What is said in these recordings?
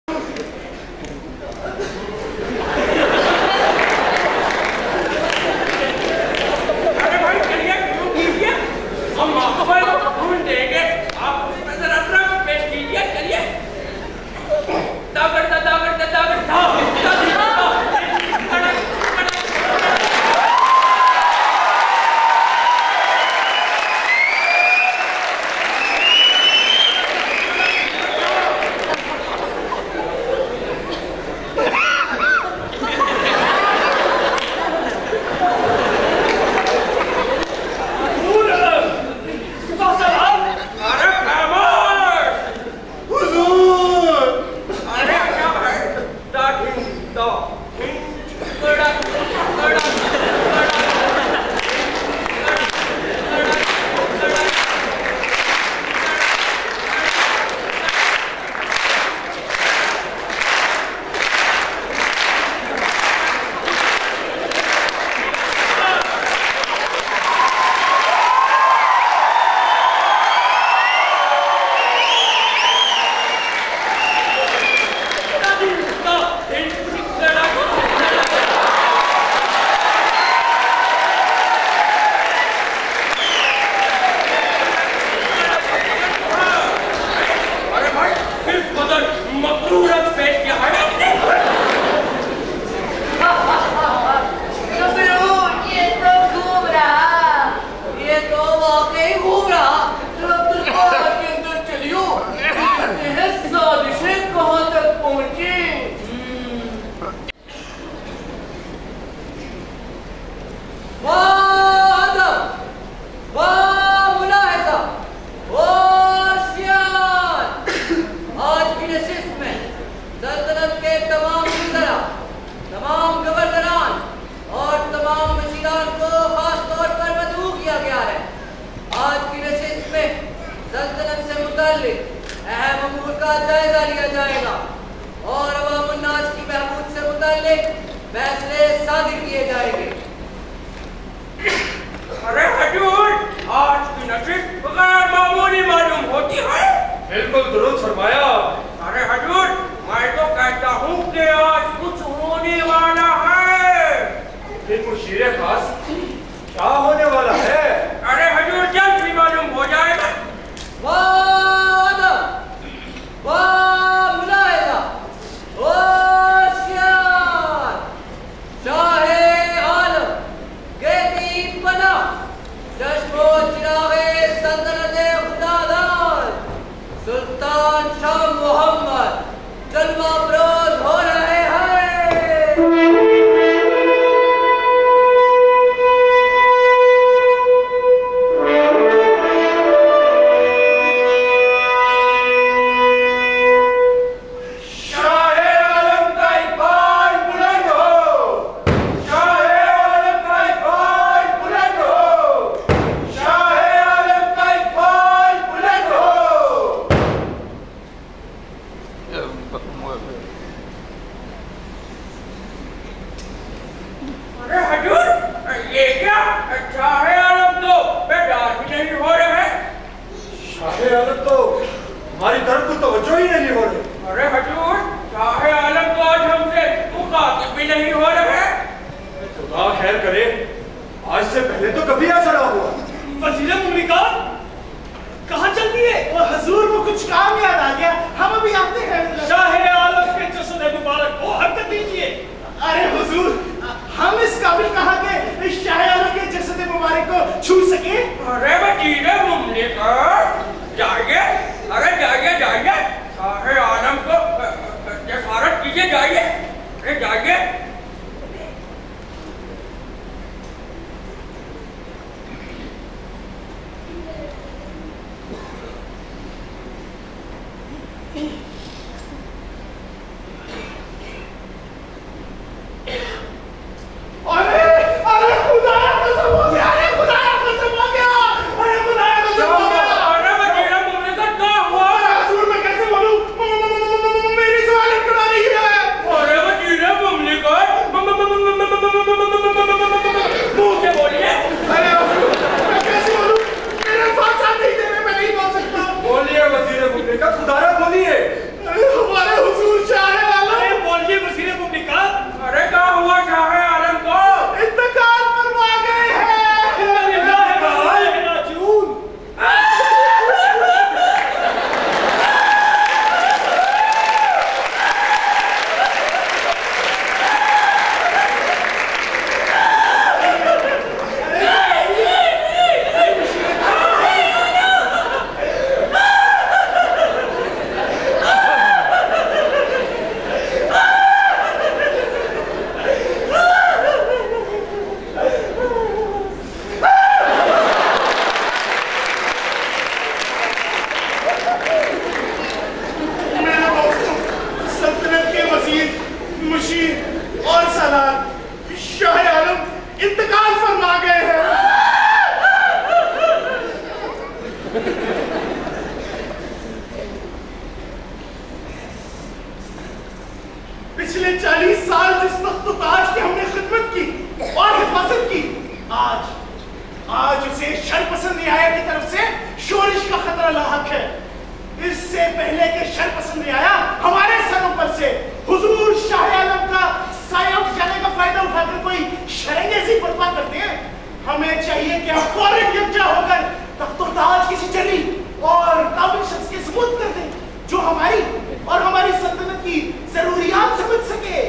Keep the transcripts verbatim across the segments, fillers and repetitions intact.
सुल्तान शाह मुहम्मद जलवा बरोज हो रहे हैं। पिछले चालीस साल जिस तख्त ताज की हमने खिदमत की और हिफाजत की, आज आज उसे शरपसंद रियाया की तरफ से शोरिश का खतरा लाहक है। इससे पहले के शरपसंद रियाया हमारे सरों पर से हुजूर शाह-ए-आलम का साया उठ जाने का फायदा उठाकर कोई शरंगेज़ी बर्पा करते हैं। हमें चाहिए कि हम फौरन यकजा होकर तख्त ताज की सिचरी और काबिल शख्स के सबूत कर दें जो हमारी और हमारी सल्तनत की जरूरियात समझ सके।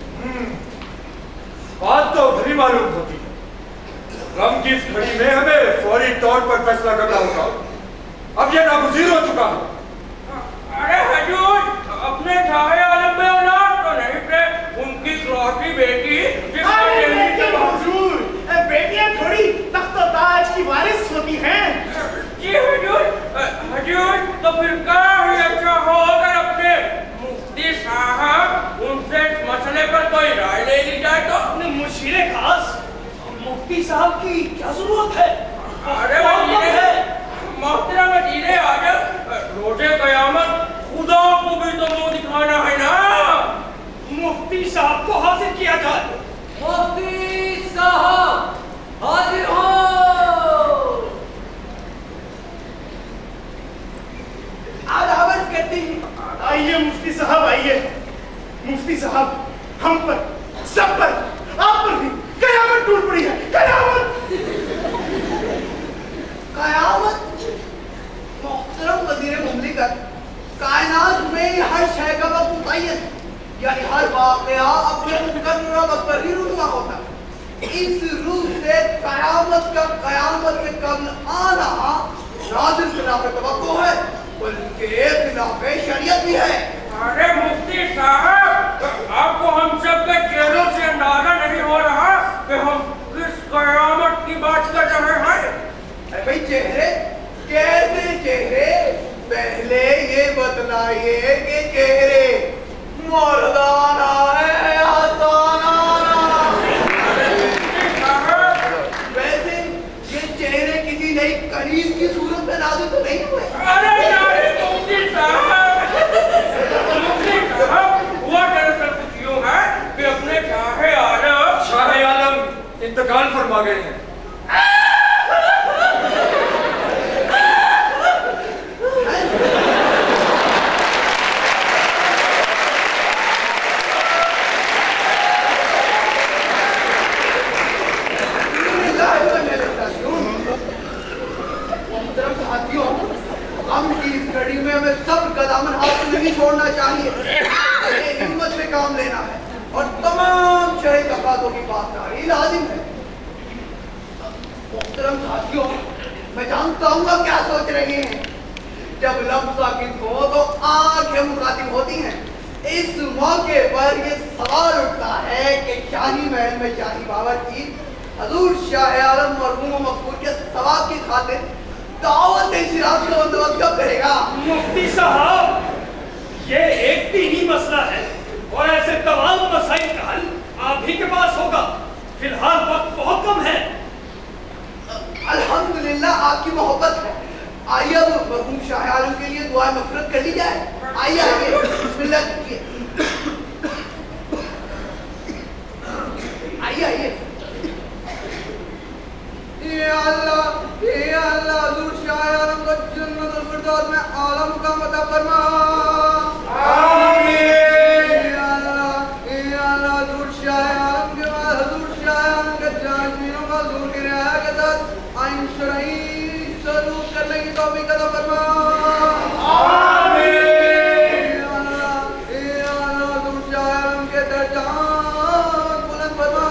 बात तो भली मालूम होती है, गम की इस घड़ी में हमें फौरी तौर पर फैसला करना होगा। अब यह नागुज़ीर हो चुका है। अरे हजूर, अपने शाह-ए-आलम में औलाद तो नहीं थे, उनकी इकलौती बेटी हुजूर, बेटियां थोड़ी तख्त ताज की वारिस होती हैं। जी हजूर, हजूर तो फिर क्या ही अच्छा हो अगर अपने मुफ्ती साहब उनसे इस मसले पर कोई राय ले ली जाए तो। अपने मुशीरे खास मुफ्ती साहब की क्या जरूरत है? अरे मोहतरम वज़ीरे आज़म, रोज़े क़यामत खुदा को भी तो मुंह दिखाना है ना। मुफ्ती साहब को हाजिर किया जाए। मुफ्ती साहब हाजिर हो। आदावत करती हैं। आइए मुफ्ती साहब, आइए। मुफ्ती साहब, हम पर, सब पर, आप पर भी कयामत टूट पड़ी है। कयामत कयामत मोहतरम वज़ीर मुमलिकत, कायनात में हर शय का वक्त मुतय्यन, यानी हर वाक़या अपने मुकर्रर वक्त पर ही रुनुमा होता है। इस रूह से कयामत का कयामत से कब्ल आना नाज़िल खिलाफ़े तवक्को है, बल्कि खिलाफ़े शरीयत भी है। अरे मुफ्ती साहब, आपको हम सब के चेहरों से अंदाजा नहीं हो रहा कि हम किस कयामत की बात कर रहे हैं। अरे भाई, चेहरे कैसे चेहरे? पहले ये बतलाइए कि चेहरे मर्दाना है हसाना? वैसे ये चेहरे किसी नई करीब की सूरत में नाज़िल तो नहीं हुए? अरे यार मुफ्ती साहब, मुफ्ती साहब, हुआ दरअसल कुछ यूं है कि अपने शाह-ए-आलम शाह-ए-आलम इंतकाल फरमा गए हैं। घड़ी में हमें सब कदामन हाथ नहीं छोड़ना चाहिए, हिम्मत से काम लेना है और तमाम शरई तकाज़ों की पासदारी लाजिम है। मोहतरम साथियों, मैं जानता हूँ आप क्या सोच रहे हैं। जब लफ्ज़ साकित हो तो आंखें मुखातिब होती हैं। इस मौके पर ये सवाल उठता है कि शाही महल में शाही बावर्ची हजूर शाह-ए-आलम मरहूम मकबूल के सवाब की खातिर दावत इंसिराफ का बंदोबस्त कब करेगा? मुफ्ती साहब, ये एक दीनी मसला है और ऐसे तमाम मसाइल का हल आप ही के पास होगा। फिलहाल वक्त बहुत कम है। अल्हम्दुलिल्लाह आपकी मोहब्बत है। आइए अब मरहूम शाह-ए-आलम के लिए दुआ मग़फ़िरत कर ली जाए। आइए आइए, बिस्मिल्लाह कीजिए। आइए आइए। या अल्लाह, या अल्लाह, हज़ूर शाह-ए-आलम को जन्नतुल फिरदौस में आला मुक़ाम अता फरमा। आमीन। या अल्लाह, या अल्लाह, हज़ूर शाह-ए-आलम के बाद हज़ूर शाह-ए-आलम के जायज़ीनों का हज़ूर की रियाया के साथ आइन शरई सलूक करने की तौफ़ीक़ अता फरमा। आमीन। या अल्लाह, या अल्लाह, हज़ूर शाह-ए-आलम के दर्जात बुलंद फरमा।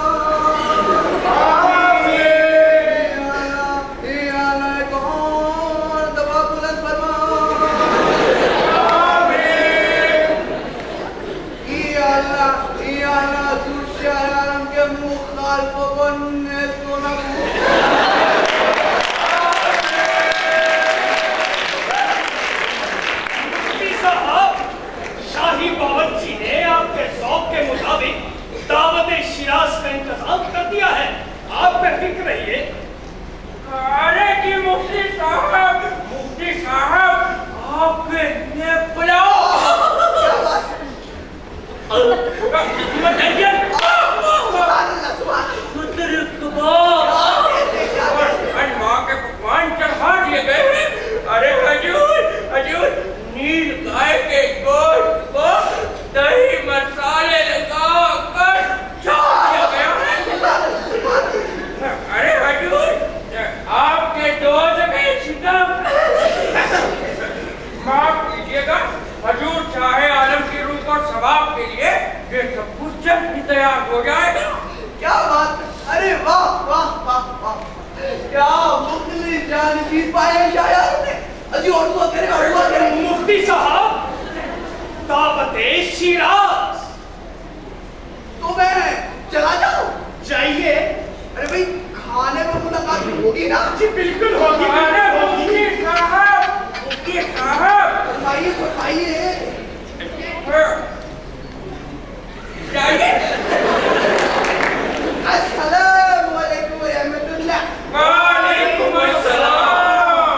माँ के पकवान चढ़ा दिए गए। अरे हजूर, हजूर, नील गाय के गोश्त को दही मसाले लगा कर दिया गया है। अरे हजूर, आपके दोस्त में शिकम। माफ कीजिएगा हजूर, शाहे आलम की रूह और सवाब के लिए ये सब कुछ जल्द ही तैयार हो जाएगा। क्या बात, अरे वाह वाह वाह वाह, क्या मुख्तली जान जीत पाए शाहे आलम ने। अजी और तो करे और तो करे। मुफ्ती साहब, दावते शिराज। तो मैं चला जाऊं? जाइए। अरे भाई खाने में मुलाकात होगी ना? जी बिल्कुल होगी, बिल्कुल होगी। मुफ्ती साहब, मुफ्ती साहब, फरमाइए फरमाइए। जाइए। अस्सलाम वालेकुम व रहमतुल्लाह। वालेकुम अस्सलाम।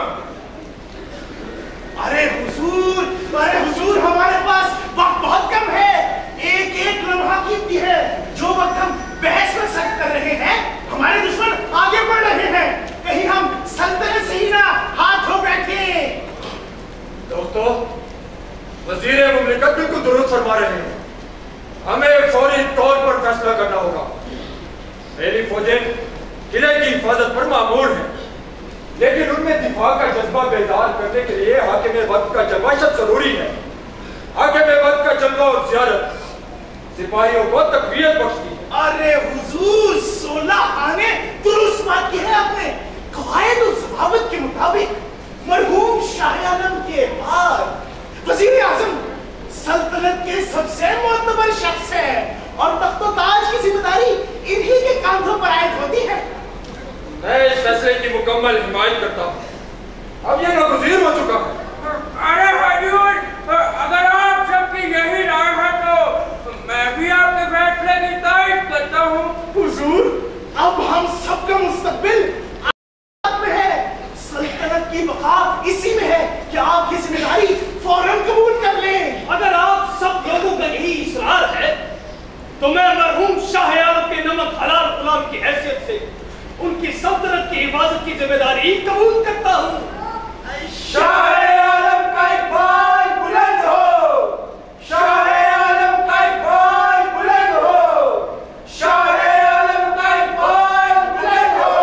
अरे हुजूर, अरे हुजूर, हमारे पास वक्त बहुत कम है। एक एक लम्हा कीमती है। जो वक्त हम बहस में सर्व कर रहे हैं, हमारे दुश्मन आगे बढ़ रहे हैं। कहीं हम सल्तनत से ही ना हाथ धो बैठे। दोस्तों, वजीर मुमलिकत बिल्कुल दुरुस्त फरमा रहे हैं। हमें फौरी तौर पर फैसला करना होगा। मेरी फौजें किले की हिफाजत पर मामूर हैं, लेकिन उनमें दिफा का जज्बा बेदार करने के लिए हाकिम वक्त का जमाशत जरूरी है। हाकिम वक्त का जज्बा और ज़ियारत सिपाहियों को तकवीयत बख्शती है। अरे हुजूर, सोलह आने दुरुस्त बात की है आपने। कवायद और ज़वाबित के मुताबिक मरहूम शाह आलम के बाद वजीर आजम सल्तनत के सबसे मोतबर शख्स है और तख्तो ताज की जिम्मेदारी इन्हीं के कांधों पर आयद होती है। मैं इस फैसले की मुकम्मल हिमायत करता हूँ। अब यह नागुज़ीर हो चुका है। अरे हजूर, अगर आप सबकी यही राय है तो मैं भी आपके फैसले की तारीफ करता हूँ। हुजूर, अब हम सबका मुस्तकबिल में है। सल्तनत की बका इसी में है कि आप ये जिम्मेदारी फौरन कबूल कर लें। अगर आप सब लोगों का यही इसरार है तो मैं मरहूम शाह आलम के नमक हलाल गुलाम की हैसियत से उनकी सल्तनत की हिफाजत की जिम्मेदारी कबूल करता हूँ। शाह आलम का इकबाल बुलंद हो, शाह आलम का इकबाल बुलंद हो, शाह आलम का इकबाल बुलंद हो।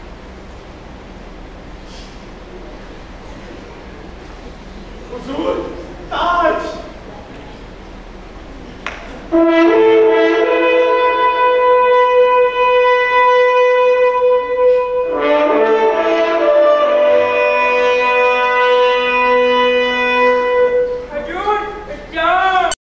हुजूर,